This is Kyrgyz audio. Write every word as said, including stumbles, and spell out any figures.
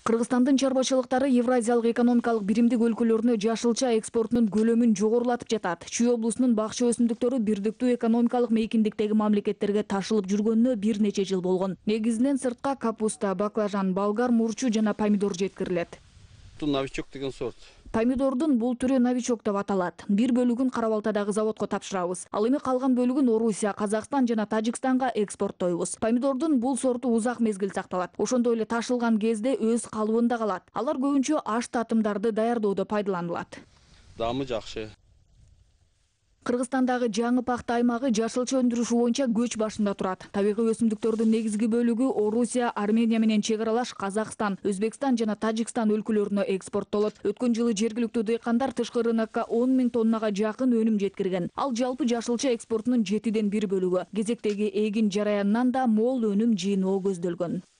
Кыргызстандын чарбачылыктары Евразиялык экономикалык биримдик өлкөлөрүнө жашылча экспортунун көлөмүн жогорулатып жатат. Чүй облусунун бакча өсүмдүктөрү бирдиктүү экономикалык мейкиндиктеги мамлекеттерге ташылып жүргөнүнө бир нече жыл болгон. Негизинен сыртка капуста, баклажан, болгар мурчу жана помидор жеткирилет. Новичок деген сорт. Помидордун бул түрү новичок деп аталат. Бир бөлүгүн Кара-Балтадагы заводко тапшырабыз. Ал эми калган бөлүгүн Орусия, Казакстан жана Тажикстанга экспорттойбуз. Помидордун бул сорту узак мезгил сакталат. Ошондой эле ташылган кезде өз калыбында калат. Алар көбүнчө аш татымдарды даярдоодо пайдаланылат. Дамы жакшы. Кыргызстандагы жаңы пахта аймагы жашылча өндүрүшү боюнча көч башында турат. Табигый өсүмдүктөрдүн негизги бөлүгү Орусия, Армения менен чек аралаш Казакстан, Өзбекстан жана Тажикстан өлкөлөрүнө экспорттолот. Өткөн жылы жергиликтүү дыйкандар тышкы рынокко он миң тоннага жакын өнүм жеткирген. Ал жалпы жашылча экспортунун жетиден бир бөлүгү. Кезектеги эгин жараянынан да мол өнүм жыйноо көздөлгөн.